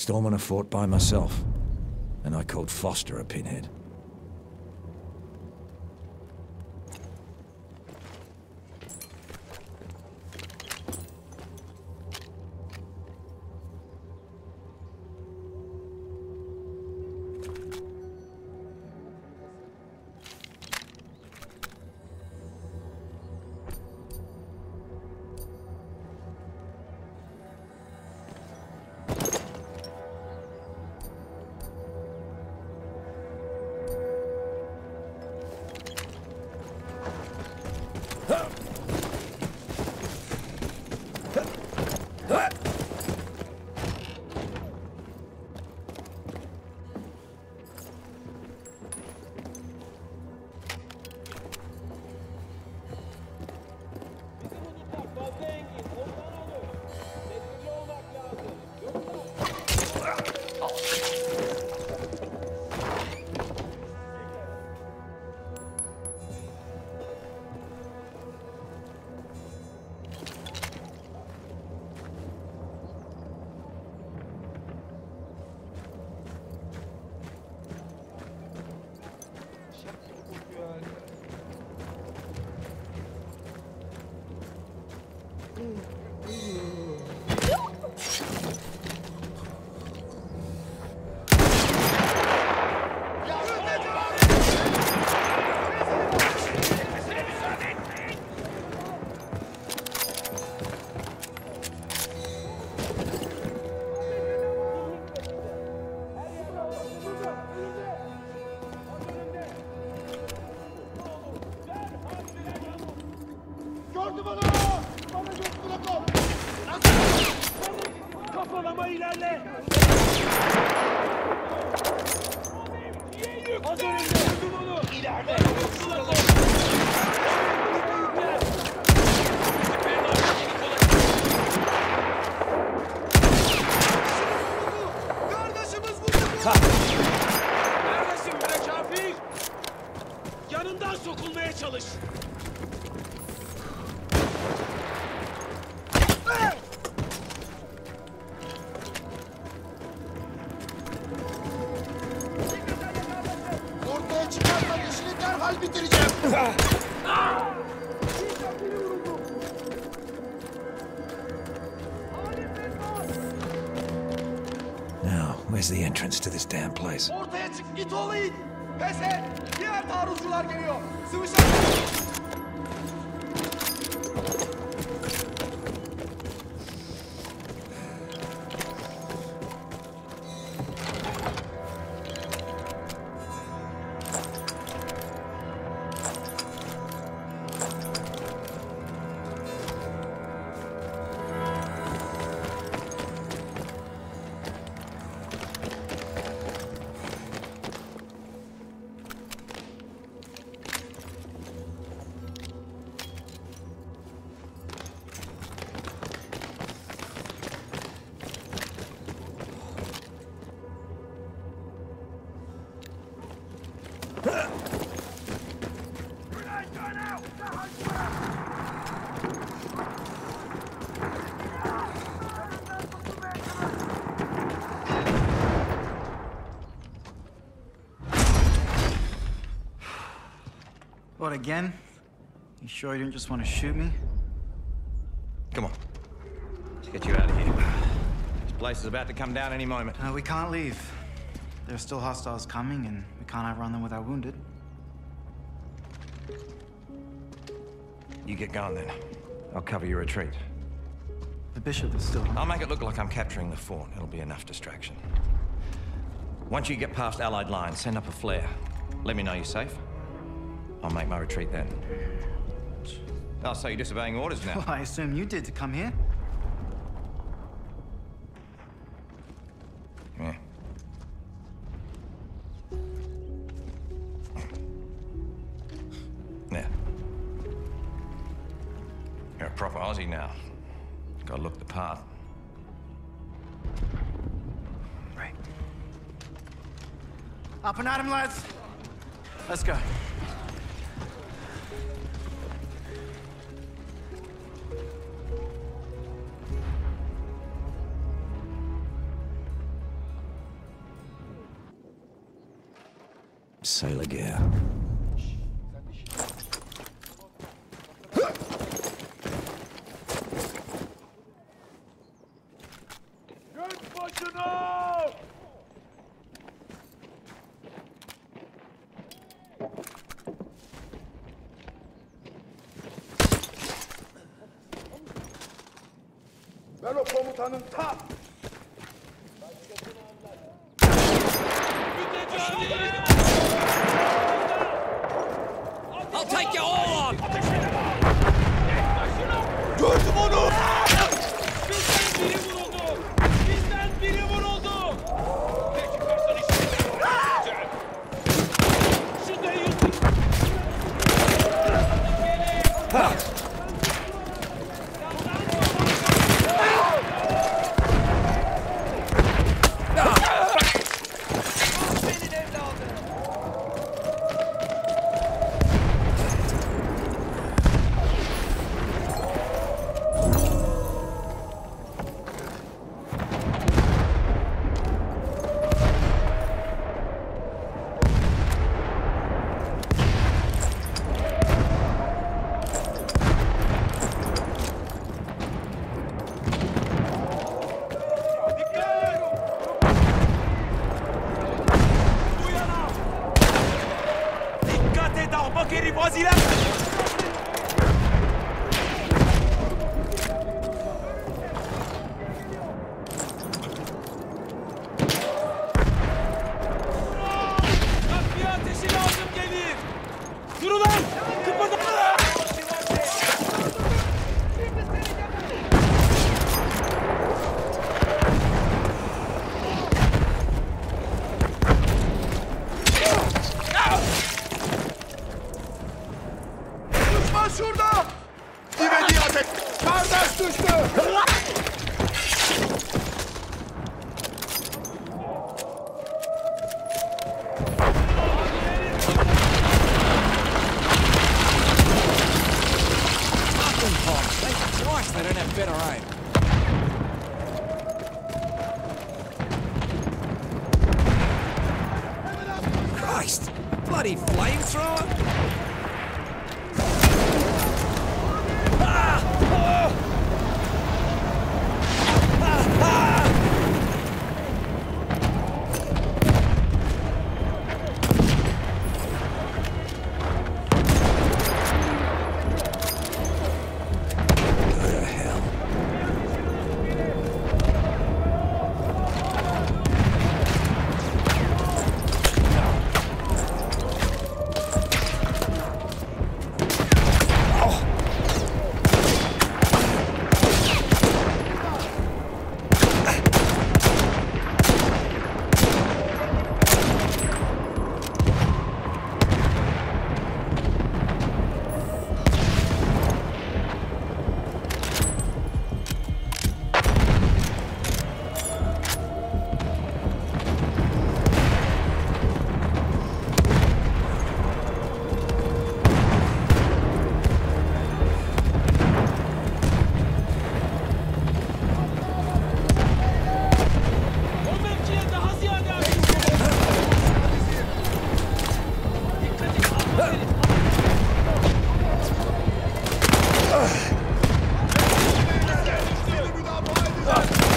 Storming a fort by myself. And I called Foster a pinhead. Kafalama ilerle! Az önünde! Vurdum onu! İleride! Kardeşimiz vurdu! Neredesin bre kafir? Yanından sokulmaya çalış! Bitireceğim. Now, where's the entrance to this damn place? Ortaya çık, git oğlu it. Pes et. Diğer taarruzcular geliyor. Sıvışın. What, again? You sure you didn't just want to shoot me? Come on. Let's get you out of here. This place is about to come down any moment. We can't leave. There are still hostiles coming, and we can't outrun them with our wounded. You get going then. I'll cover your retreat. The bishop is still... I'll make it look like I'm capturing the fort. It'll be enough distraction. Once you get past Allied lines, send up a flare. Let me know you're safe. I'll make my retreat then. Oh, so you're disobeying orders now? Well, I assume you did to come here. Yeah. Yeah. You're a proper Aussie now. Gotta look the part. Right. Up and at him, lads. Let's go. Sailor gear. Göz başına! Ben o komutanın ta... I'll take you all on! Gördüm onu! Bizden biri vuruldu! Bizden biri vuruldu! Peki karsan işte. Şu dayı... Dikkat et ahmak herif az iler! Takviye ateşi lazım gelir! Durun lan! Kıpırdama! Düşman şurada! İvedi ateş! Kardeş düştü! Thank Christ they don't have better aim. Christ! Bloody flamethrower! Go to hell. O mevkiye daha ziyade ateş edin! Dikkat et! Aferin! Seni müdafaa edeceğiz!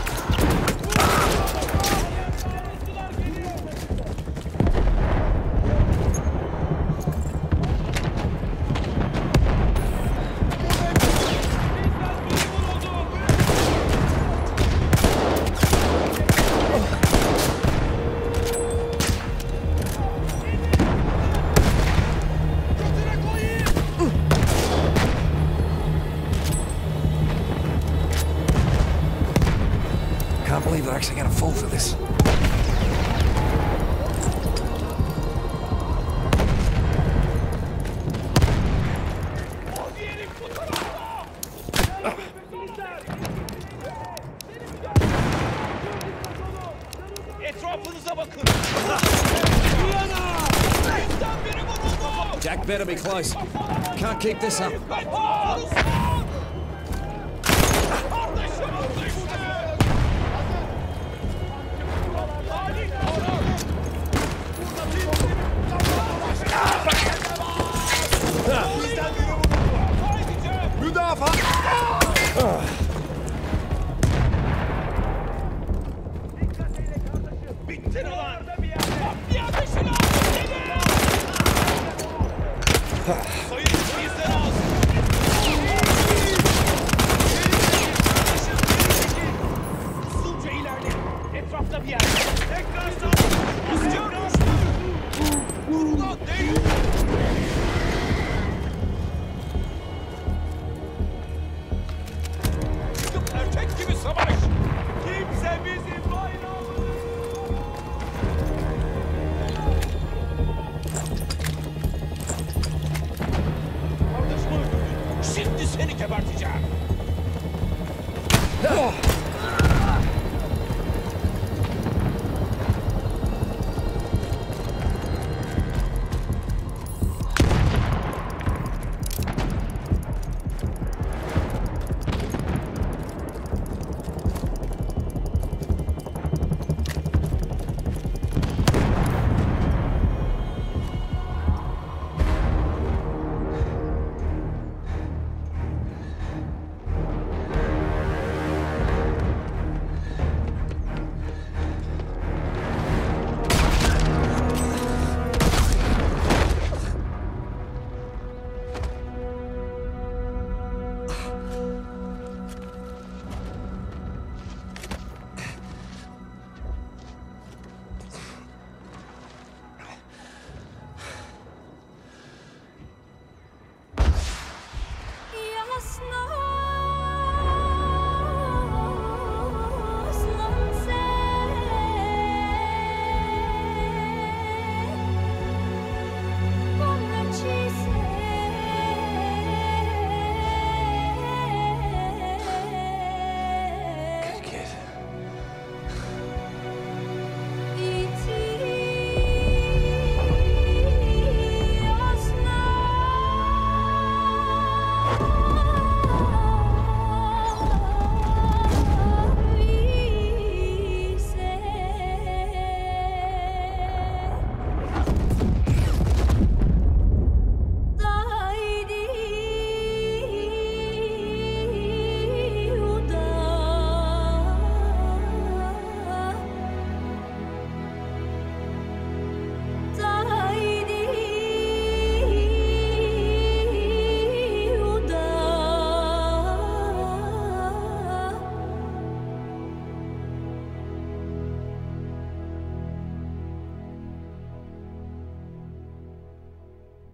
Can't believe they're actually gonna fall for this. Etrafınıza bakın! Uyana! Bizden biri vuruldu! Jack better be close. Can't keep this up. Kardeşim düştü! Seni ulan! Bir ateşini al!